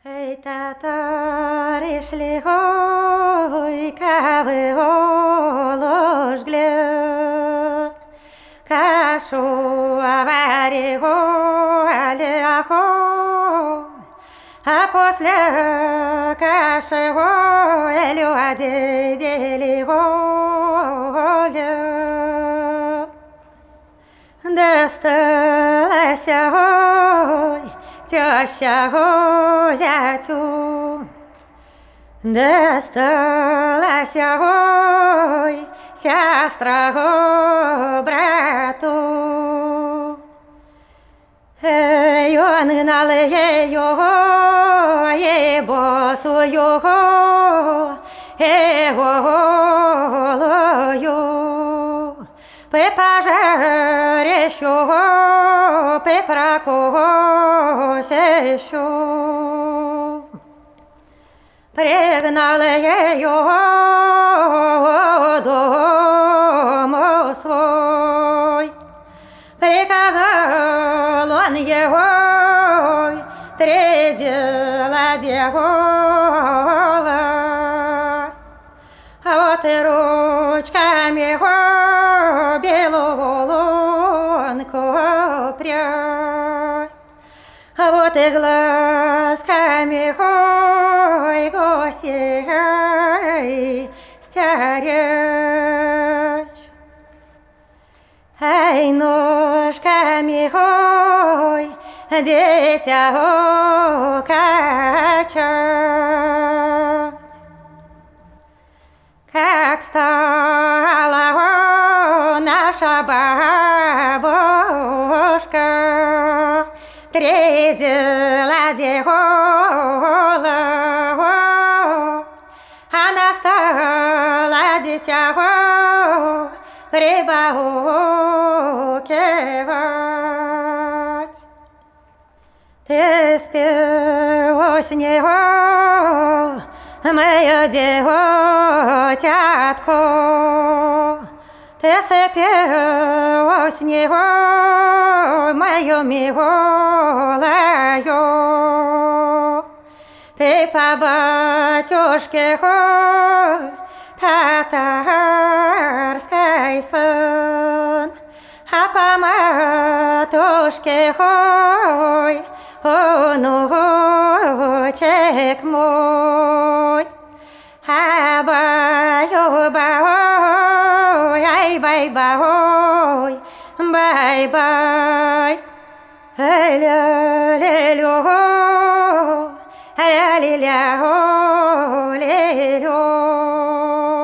Эй, татары шли ой, кавы оложгли, кашу авари голи ахо, а после каши люди дели голи. Досталась ой, теща зятю, досталась ой, сестра брату. Ей, он гнал ее, ей босую, голою. Пи пожарищу, пи прокусищу. Пригнал ее дому свой, приказал он его три дела делать, а вот и ручками его беловолонку прясть, а вот и глазками ой, госей стеречь. Ай, ножками ой, дитя качать. Как стала наша бабушка, три дела делать, она стала дитя прибаукивать. Ты спи с него, мое девотятко, ты спи с него, мою милую. Ты по батюшке татарский сын, а по матушке внучек мой. А баю-бай, ай бай-бай, бай-бай, ля-ля-лю, ля-ля-лю, ля-лю.